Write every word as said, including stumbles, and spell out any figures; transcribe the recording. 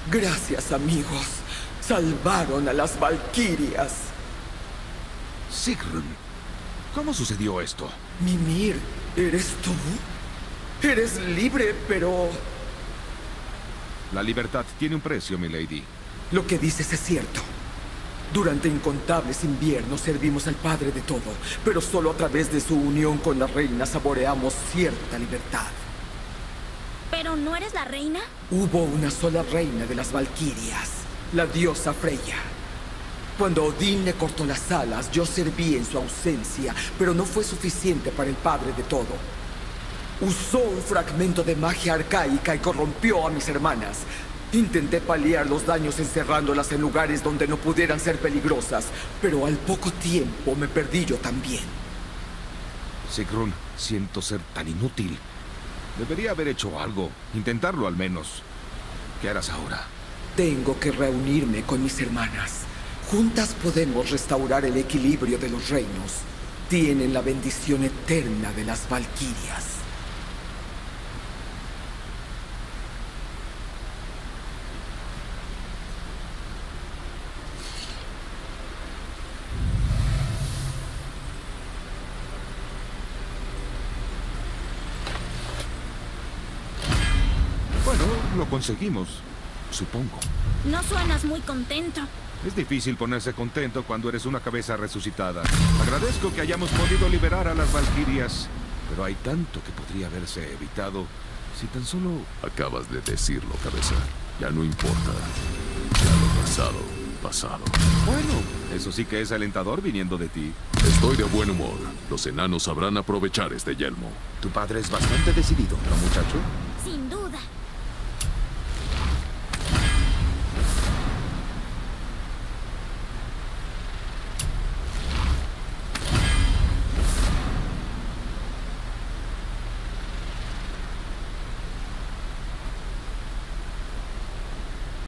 Gracias, amigos. Salvaron a las Valquirias. Sigrun, ¿cómo sucedió esto? Mimir, ¿eres tú? Eres libre, pero... La libertad tiene un precio, milady. Lo que dices es cierto. Durante incontables inviernos servimos al Padre de todo, pero solo a través de su unión con la reina saboreamos cierta libertad. ¿Pero no eres la reina? Hubo una sola reina de las Valquirias, la diosa Freya. Cuando Odín le cortó las alas, yo serví en su ausencia, pero no fue suficiente para el Padre de todo. Usó un fragmento de magia arcaica y corrompió a mis hermanas. Intenté paliar los daños encerrándolas en lugares donde no pudieran ser peligrosas, pero al poco tiempo me perdí yo también. Sigrun, siento ser tan inútil. Debería haber hecho algo, intentarlo al menos. ¿Qué harás ahora? Tengo que reunirme con mis hermanas. Juntas podemos restaurar el equilibrio de los reinos. Tienen la bendición eterna de las Valquirias. Bueno, lo conseguimos, supongo. No suenas muy contento. Es difícil ponerse contento cuando eres una cabeza resucitada. Agradezco que hayamos podido liberar a las Valquirias, pero hay tanto que podría haberse evitado si tan solo... Acabas de decirlo, cabeza. Ya no importa. Ya lo pasado, pasado. Bueno, eso sí que es alentador viniendo de ti. Estoy de buen humor. Los enanos sabrán aprovechar este yelmo. Tu padre es bastante decidido, ¿no, muchacho?